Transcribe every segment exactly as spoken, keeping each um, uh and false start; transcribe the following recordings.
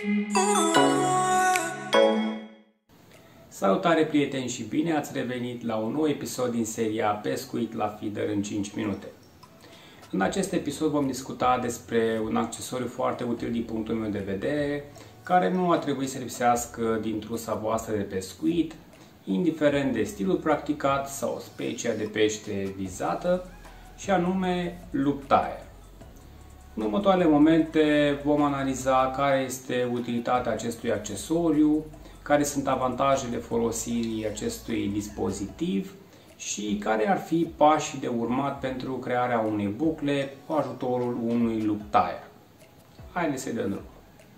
Salutare prieteni și bine ați revenit la un nou episod din seria Pescuit la feeder în cinci minute. În acest episod vom discuta despre un accesoriu foarte util din punctul meu de vedere, care nu ar trebui să lipsească din trusa voastră de pescuit, indiferent de stilul practicat sau specia de pește vizată, și anume loop tire. În următoarele momente vom analiza care este utilitatea acestui accesoriu, care sunt avantajele folosirii acestui dispozitiv și care ar fi pașii de urmat pentru crearea unei bucle cu ajutorul unui loop tire. Haideți să-i dăm drumul.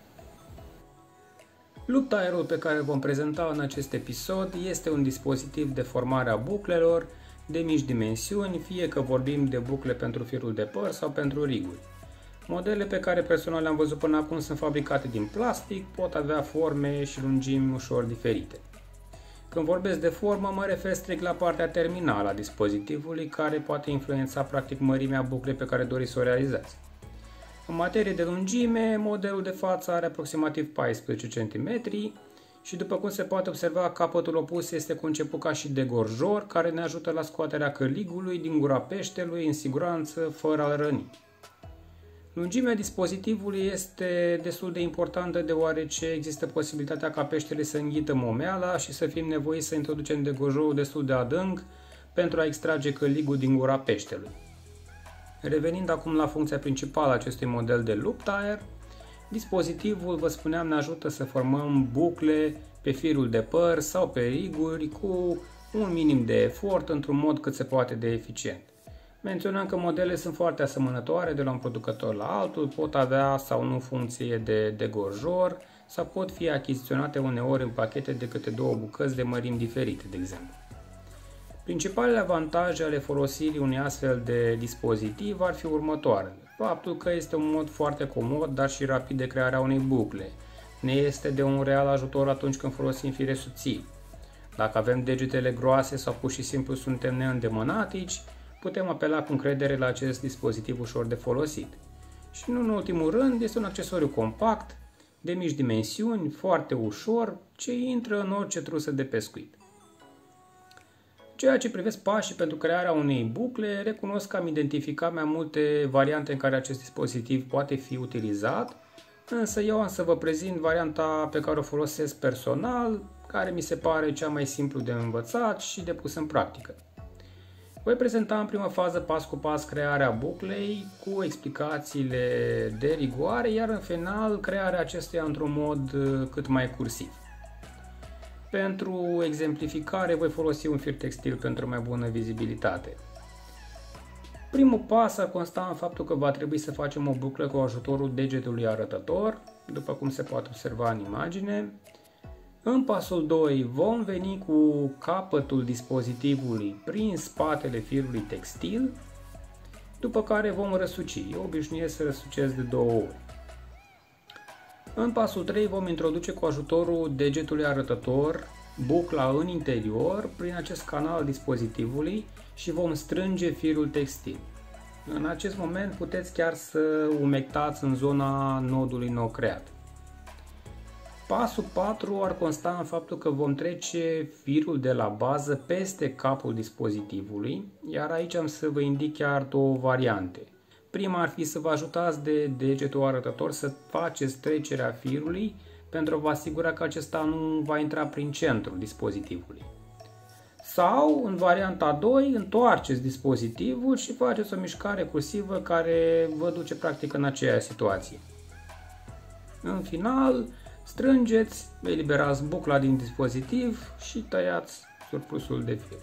Loop tire-ul pe care îl vom prezenta în acest episod este un dispozitiv de formare a buclelor de mici dimensiuni, fie că vorbim de bucle pentru firul de păr sau pentru riguri. Modelele pe care personal le-am văzut până acum sunt fabricate din plastic, pot avea forme și lungimi ușor diferite. Când vorbesc de formă, mă refer strict la partea terminală a dispozitivului, care poate influența practic mărimea buclei pe care doriți să o realizați. În materie de lungime, modelul de față are aproximativ paisprezece centimetri și, după cum se poate observa, capătul opus este conceput ca și degorjor, care ne ajută la scoaterea cărligului din gura peștelui în siguranță, fără a-l răni. Lungimea dispozitivului este destul de importantă, deoarece există posibilitatea ca peștele să înghită momeala și să fim nevoiți să introducem degorjorul destul de adânc pentru a extrage căligul din gura peștelui. Revenind acum la funcția principală a acestui model de loop tire, dispozitivul, vă spuneam, ne ajută să formăm bucle pe firul de păr sau pe riguri cu un minim de efort, într-un mod cât se poate de eficient. Menționăm că modelele sunt foarte asemănătoare de la un producător la altul, pot avea sau nu funcție de degorjor sau pot fi achiziționate uneori în pachete de câte două bucăți de mărimi diferite, de exemplu. Principalele avantaje ale folosirii unui astfel de dispozitiv ar fi următoarele. Faptul că este un mod foarte comod, dar și rapid de crearea unei bucle. Ne este de un real ajutor atunci când folosim fire subțiri. Dacă avem degetele groase sau pur și simplu suntem neîndemânatici, putem apela cu încredere la acest dispozitiv ușor de folosit. Și nu în ultimul rând, este un accesoriu compact, de mici dimensiuni, foarte ușor, ce intră în orice trusă de pescuit. Ceea ce privesc pașii pentru crearea unei bucle, recunosc că am identificat mai multe variante în care acest dispozitiv poate fi utilizat, însă eu am să vă prezint varianta pe care o folosesc personal, care mi se pare cea mai simplu de învățat și de pus în practică. Voi prezenta în prima fază pas cu pas crearea buclei cu explicațiile de rigoare, iar în final crearea acesteia într-un mod cât mai cursiv. Pentru exemplificare voi folosi un fir textil pentru mai bună vizibilitate. Primul pas ar consta în faptul că va trebui să facem o buclă cu ajutorul degetului arătător, după cum se poate observa în imagine. În pasul doi vom veni cu capătul dispozitivului prin spatele firului textil, după care vom răsuci. Eu obișnuiesc să răsucesc de două ori. În pasul trei vom introduce cu ajutorul degetului arătător bucla în interior prin acest canal al dispozitivului și vom strânge firul textil. În acest moment puteți chiar să umectați în zona nodului nou creat. Pasul patru ar consta în faptul că vom trece firul de la bază peste capul dispozitivului, iar aici am să vă indic chiar două variante. Prima ar fi să vă ajutați de degetul arătător să faceți trecerea firului pentru a vă asigura că acesta nu va intra prin centrul dispozitivului. Sau, în varianta doi, întoarceți dispozitivul și faceți o mișcare cursivă care vă duce practic în aceeași situație. În final, strângeți, eliberați bucla din dispozitiv și tăiați surplusul de fir.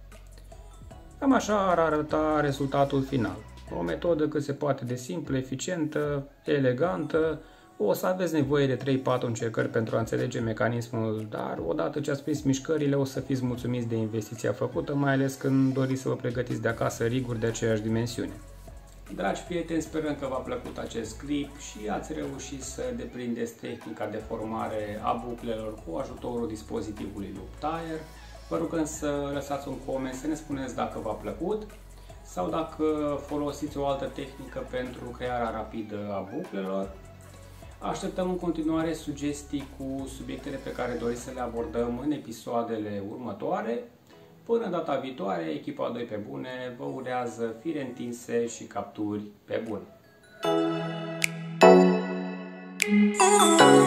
Cam așa ar arăta rezultatul final. O metodă cât se poate de simplă, eficientă, elegantă. O să aveți nevoie de trei patru încercări pentru a înțelege mecanismul, dar odată ce ați prins mișcările o să fiți mulțumiți de investiția făcută, mai ales când doriți să vă pregătiți de acasă riguri de aceeași dimensiune. Dragi prieteni, sperăm că v-a plăcut acest clip și ați reușit să deprindeți tehnica de formare a buclelor cu ajutorul dispozitivului loop tire. Vă rugăm să lăsați un coment, să ne spuneți dacă v-a plăcut sau dacă folosiți o altă tehnică pentru crearea rapidă a buclelor. Așteptăm în continuare sugestii cu subiectele pe care doriți să le abordăm în episoadele următoare. Până data viitoare, echipa doi pe bune vă urează fire întinse și capturi pe bune.